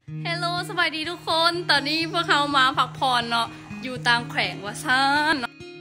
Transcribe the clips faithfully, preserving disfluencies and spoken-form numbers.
เฮลโลสวัสดีทุกคนตอนนี้พวกเขามาพักผ่อนเนาะอยู่ตามแขวงวาซาน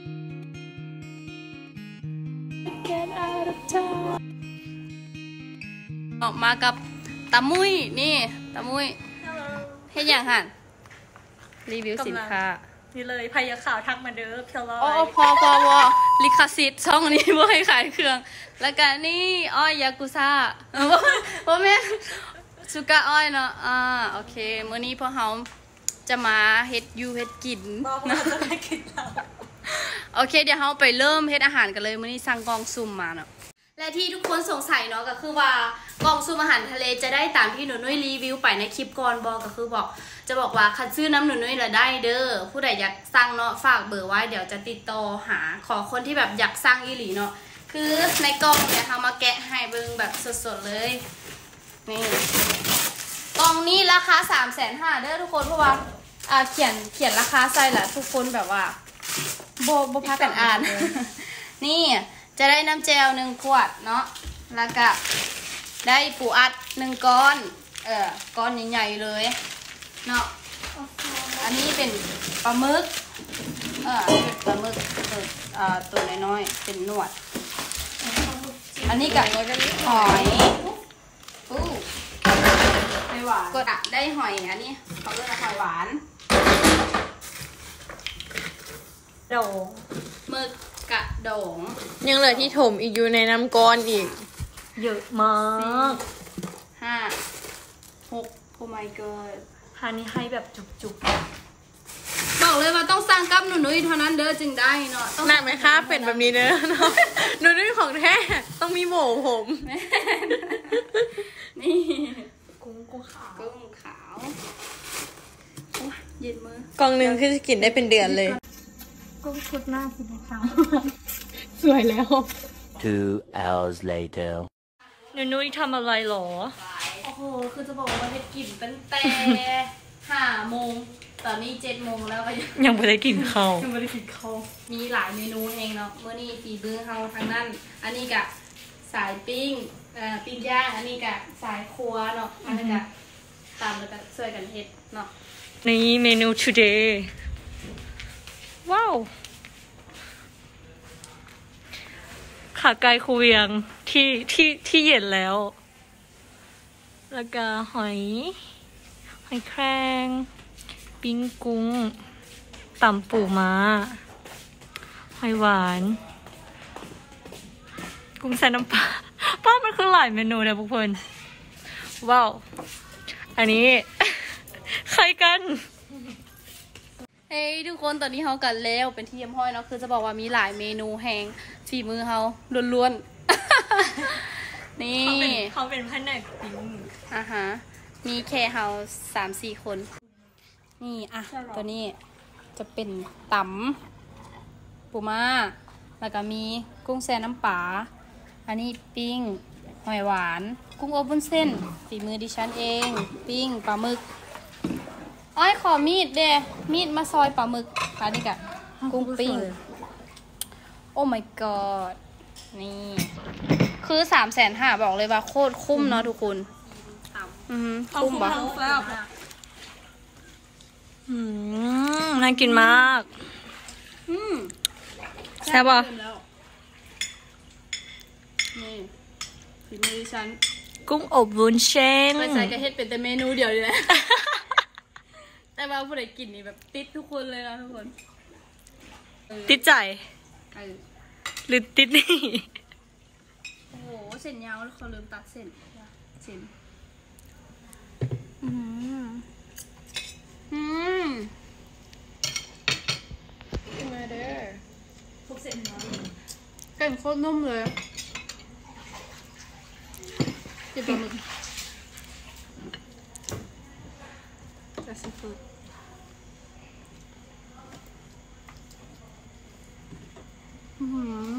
ออกมากับตามุ้ยนี่ตามุ้ยเฮ็ดอย่างหันรีวิวสินค้านี่เลยพยาข่าวทักมาเด้อเพียวร้อยอ๋อพอพอพอลิขสิทธิ์ช่องนี้บ่ให้ขายเครื่องแล้วก็นี่อ้อยยากุซ่าบ่แม่สุกาอ้อยเนาะอ่าโอเคมื้อนี้พวกเราจะมาเฮ็ดอยู่เฮ็ดกินนะจะได้กินแล้วโอเคเดี๋ยวเราไปเริ่มเฮ็ดอาหารกันเลยมื้อนี้สั่งกล่องซุ่มมาเนาะและที่ทุกคนสงสัยเนาะก็คือว่ากล่องซุ่มอาหารทะเลจะได้ตามที่หนูนุ้ยรีวิวไปในคลิปก่อนบอกก็คือบอกจะบอกว่าคันซื้อน้ำหนูนุ้ยละได้เด้อผู้ใดอยากสั่งเนาะฝากเบอร์ไว้เดี๋ยวจะติดต่อหาขอคนที่แบบอยากสั่งอีหลีเนาะคือในกล่องเนี่ยเรามาแกะให้เบิ่งแบบสดๆเลยนี่กล่องนี้ราคาสามแสนห้าเด้อทุกคนเพราะว่าอ่าเขียนเขียนราคาใส่แหละทุกคนแบบว่าโบโบพักกันอ่าน นี่จะได้น้ำแจวหนึ่งขวดเนาะแล้วก็ได้ปูอัดหนึ่งก้อนเออก้อนใหญ่ๆเลยเนาะอันนี้เป็นปลาหมึกเออเป็นปลาหมึกตัวอ่าตัวน้อยๆเป็นหนวดอันนี้กับหอยอู้หอยหวานก็ได้หอยอันนี้เขาเรียกว่าหอยหวานโดงหมึกกระโดงยังเหลือที่ถมอีกอยู่ในน้ำก้อนอีกเยอะมากห้าหกโอ้ my god ฮานี่ให้แบบจุกๆบอกเลยว่าต้องสร้างกับหนูนุ้ยเท่านั้นเด้อจึงได้เนาะหนักไหมคะเป็นแบบนี้เด้อเนาะหนูนุ้ยของแท้ต้องมีโหมผมนี่กุ้งกุ้งขาวกุ้งขาวเย็นมือกล่องหนึ่งคือจะกินได้เป็นเดือนเลยกุ้งชุดหน้าสินะคะสวยแล้ว two hours later หนูนุ้ยทำอะไรหรอโอ้โหคือจะบอกว่าเฮ็ดกินตั้งแต่ห้าโมงตอนนี้เจ็ดโมงแล้วก็ยังไม่ได้กินข้าวยังไม่ได้กินข้าวมีหลายเมนูเองเนาะเมื่อนี้ฝีมือเขาทางนั้นอันนี้กะสายปิ้งเอ่อปิ้งย่างอันนี้กะสายครัวเนาะอันนี้กะตามแล้วก็ช่วยกันเฮ็ดเนาะนี่เมนู today ว้าวขาไก่คูเวียงที่ที่ที่เย็นแล้วแล้วก็หอยหอยแครงปิ้งกุ้งตำปูม้าหอยหวานกุ้งใส่น้ำปลาป้ามันคือหลายเมนูเลยพวกคนว้าวอันนี้ใครกันเฮ้ยทุกคนตอนนี้เขากันแล้วเป็นที่เยี่ยมห้อยเนาะคือจะบอกว่ามีหลายเมนูแห้งฝีมือเขาล้วนๆนี่เขาเป็นแผนกปิ้งอ่ะฮะมีแค่เขาสามสี่คนนี่อ่ะตัวนี้จะเป็นตำปูม่าแล้วก็มีกุ้งแซ่น้ำปลาอันนี้ปิ้งหอยหวานกุ้งอบวุ้นเส้นฝีมือดิฉันเองปิ้งปลาหมึกอ้อยขอมีดเด้มีดมาซอยปลาหมึกค่ะนี่กะกุ้งปิ้งโอ้ my god นี่คือสามแสนห้าบอกเลยว่าโคตรคุ้มเนาะทุกคนอืมคุ้มปะอืมน่ากินมากอืมแซ่บปะนี่ฝีมือดิฉันกุ้งอบวุ้นเส้นไปใส่กระเฮ็ดเป็นแต่เมนูเดียวเลยแต่ว่าผู้ใดกินนี่แบบติดทุกคนเลยนะทุกคนติดใจหรือติดนี่โอ้โหเส้นยาวแล้วเขาลืมตัดเส้นเส้นอืมอืมมาเด้อพวกเส้นน้อยเส้นโคตรนุ่มเลยจะเป็นมึงจะซีฟู้ดอืม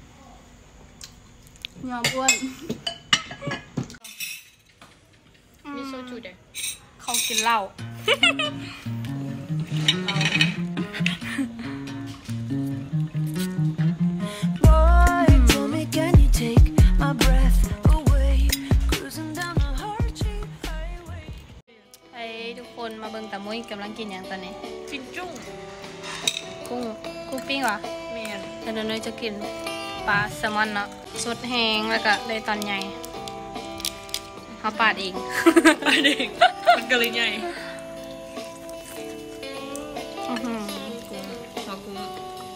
ยอมอ้วนมีโซจูเด้อเขากินเหล้าทุกคนมาเบิ่งตามุ้ยกำลังกินอย่างตอนนี้กินจุ้งกุ้งกุ้งปิ้งเหรอแมนแล้วเดี๋ยวเนยจะกินปลาแซลมอนเนาะสดแห้งแล้วก็เลยตอนใหญ่เขาปาดเองอันเด็กมันก็เลยใหญ่อื้อหือกุ้งหัวกุ้ง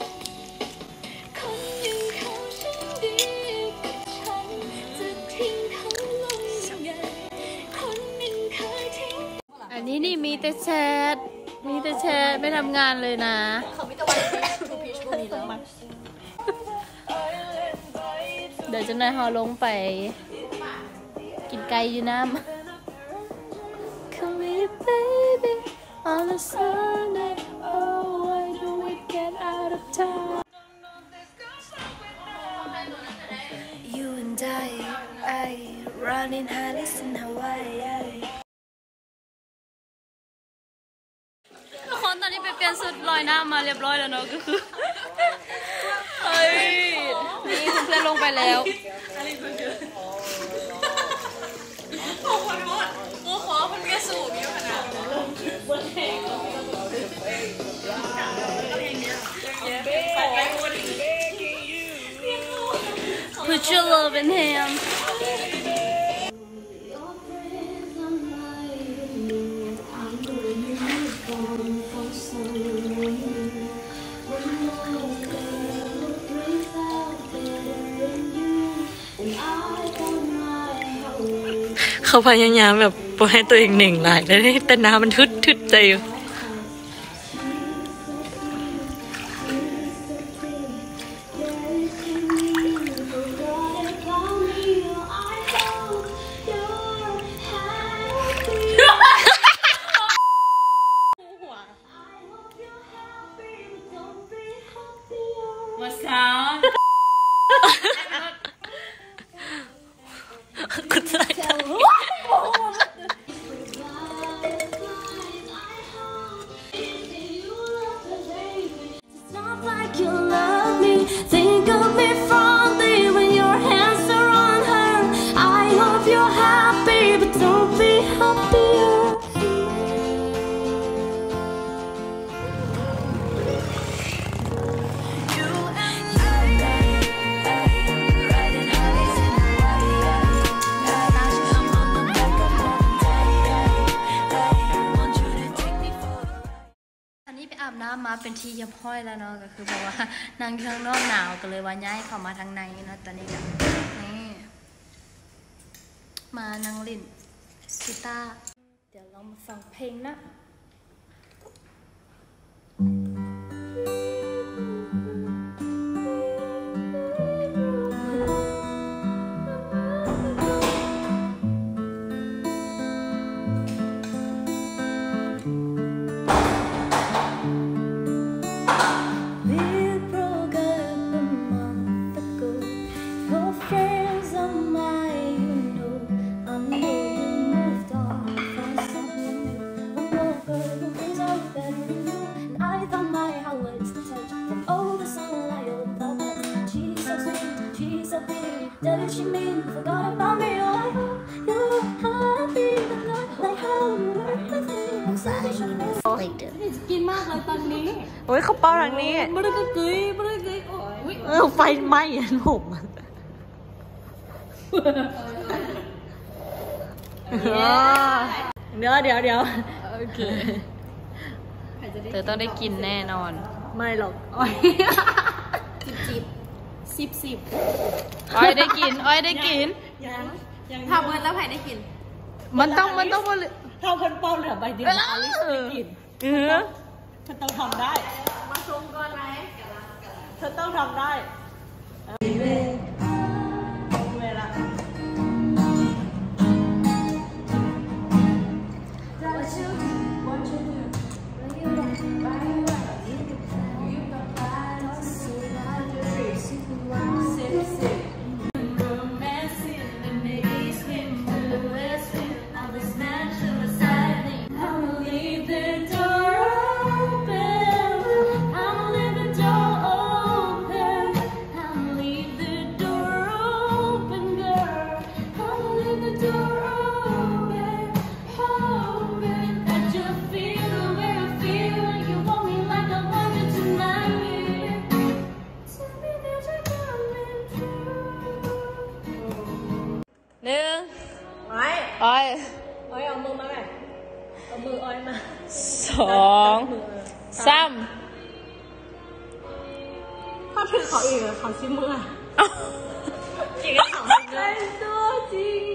อันนี้นี่มีแต่แชทมีแต่แชทไม่ทำงานเลยนะเขาไม่ตะวันทูพีชพวกนี้แล้วเดี๋ยวจะนายฮอลงไปกินไก่อยู่น้ำ Come here baby on a Sunday oh why do we get out of town You and I I running Harris in Hawaii ทุกคนตอนนี้ไปเปลี่ยนชุดลอยน้ำมาเรียบร้อยแล้วเนาะก็คือเฮ้ยนี่เพื่อนลงไปแล้ว Put your love in him. เขา เขาพยายามแบบปล่อยให้ตัวเองหนึ่งหลายแต่แต่น้ำมันทึดทึดใจอยู่มาเป็นที่ยับห้อยแล้วเนาะก็คือแบบว่านางข้างนอกหนาวก็เลยว่าย้ายเข้ามาทางในเนาะตอนนี้ก็นี่มานั่งเล่นกีตาร์เดี๋ยวเรามาฟังเพลงนะกินมากเลยตอนนี้โอ้ยเขาเป่าทางนี้บริกกึยบริกกึยเออไฟไหม้ผมเดี๋ยวเดี๋ยวเดี๋ยวโอเคเธอต้องได้กินแน่นอนไม่หรอกอ้อยจิบจิบสิบสิบอ้อยได้กินอ้อยได้กินทำเงินแล้วใครได้กินมันต้องมันต้องถ้าคนเป่าเหลือใบเดียวอลิสได้กินเออเธอต้องทำได้มาชมก่อนไหมเธอต้องทำได้เวลาเอ้อยอ้อยเอามือมาเลยเอามืออ้อยมาสองสามถ้าถึงเขาอีกเขาชิมมือเอ้าอีกแล้วเขาเลยตัวจริง